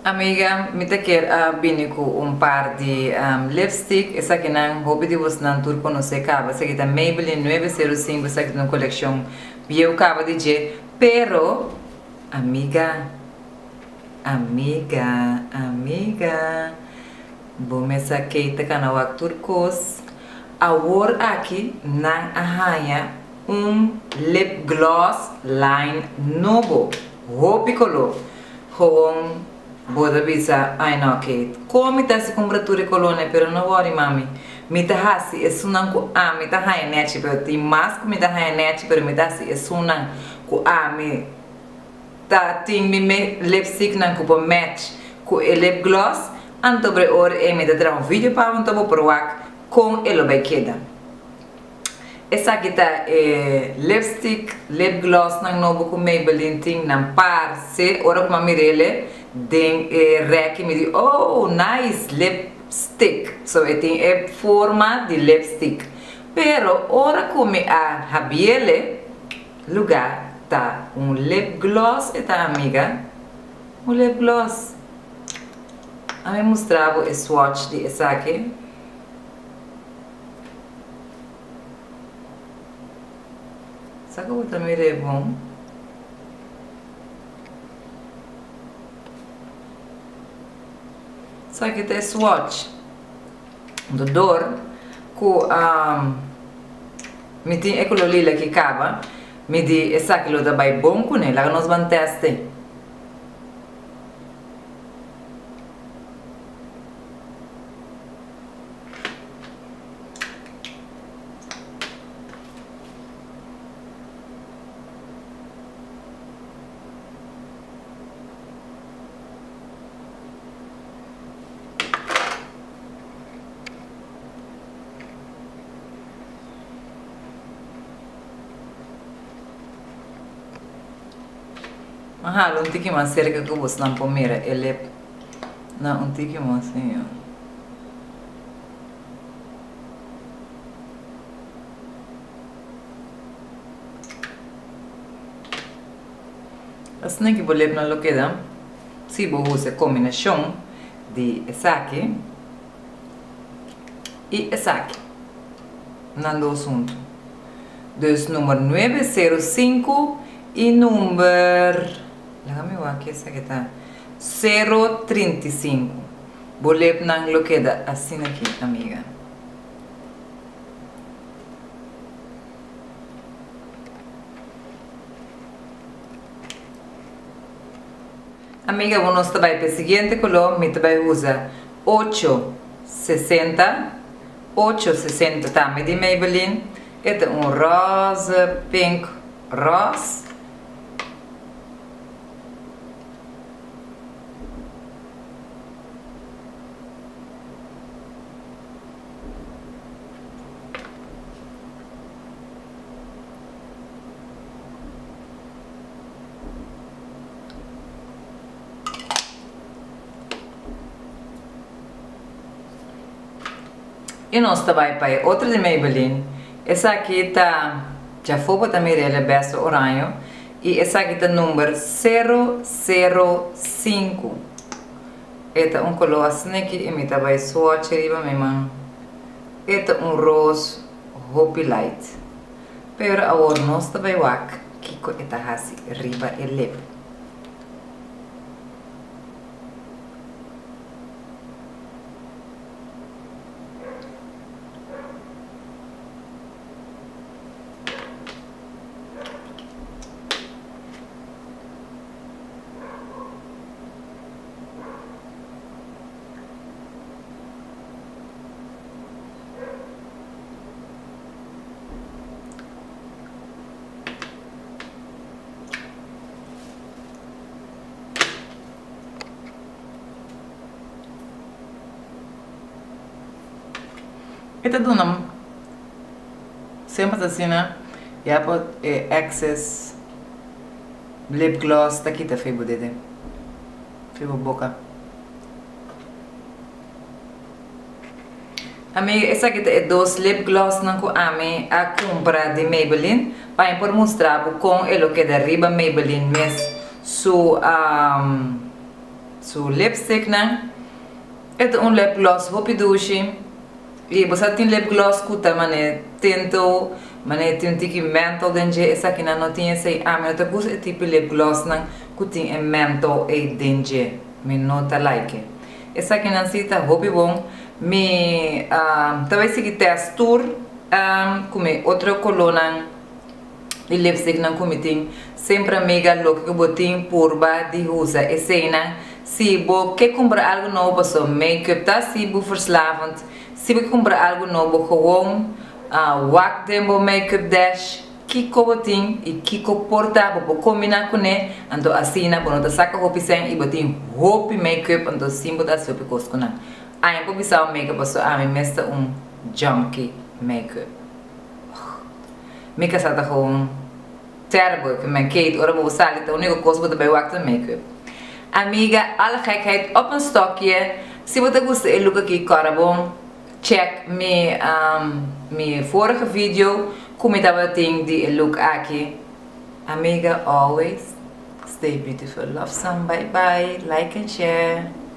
Amiga, me quer vim com par de lipstick. Essa aqui não hobby de você não tur conhecer cava. Essa aqui tá Maybeline 905. Essa aqui é uma coleção eu cava de G. Pero, amiga, bom essa aqui tá canal turcos. Agora aqui não arranha lip gloss line novo. Hobby color. Gewoon boda bisa ai no okay como tá se compra tudo colônia pero não worry mami me tá hasi é sunan ko me tá hai net pero tem mais me tá hai net pero me tá se é sunan ko me tá tem me lipstick nan ko match ko lip gloss antobre or me tá tra vídeo para um tobo provar com ele vai queda essa aqui tá lipstick lip gloss nan novo com Maybeline ting nan par se ora com mirele den rek me di oh nice lipstick so tem forma de lipstick pero ora come a habiele lugar tá lip gloss eta amiga lip gloss a me mostrava o swatch de essa aqui sabe o também é bom. Só que tem swatch do dor com me tem aquilo lila que acaba me di essa aquilo da vai bom com ela que nós vamos testar. Não tem que mais cerca que você não pomera, ele não tem que mais assim, ó. Assim que vou levar na loqueira, se vou usar combinação de essa aqui e essa aqui, não do assunto. Dos número 905 e número Déjame ver aqui essa que tá 035. Vou ler na loqueda assim aqui, amiga. Amiga, vamos trabalhar para o seguinte color, me vai usar 860 também de Maybeline. Este é rosa, pink, rosa. E nós também para outra de Maybeline. Essa aqui tá já foi para também ele best oranho e essa aqui tá número 005. Esta color assim aqui e me tá vai swatch riba mesmo. Esta rose hoppy light. Pero agora nós também wak que co esta hasi riba e lip. Esta dona sempre assim, né? E a excess lip gloss tá aqui tá feio dede, feio boca. Amiga, essa aqui é dois lip gloss não com a compra de Maybeline para por mostrar com ele que da riba Maybeline mes su So lipstick na. Ito un lip gloss hopi dushi. E você tem lip gloss kuta mane tento, mane tiki menthol denje essa que não tinha sei mas eu gosto tipo lip gloss na kutin menthol e denje. Me nota like. Essa que não cita hopi bom. Me talvez se textur come outra colona de lipstick não comitim sempre mega louco que botim purba de usa e cena se bo que comprar algo novo para make-up tá se bo verslavend se bo comprar algo novo gewoon wak dembo make-up dash kiko botim e kiko porta bo combinar com né então assim na bonita saca hopi sem e botim hopi make-up então sim botar se hopi coscona aí po bisa make-up so a mim mesta junkie make-up make sa gewoon terrible que mijn Kate ora bo sali de única coisa que eu acto make-up amiga alle gekheid op een stokje se você gosta de look aqui cara bom check me vorige video como estava ting de look aqui amiga always stay beautiful love some bye bye like and share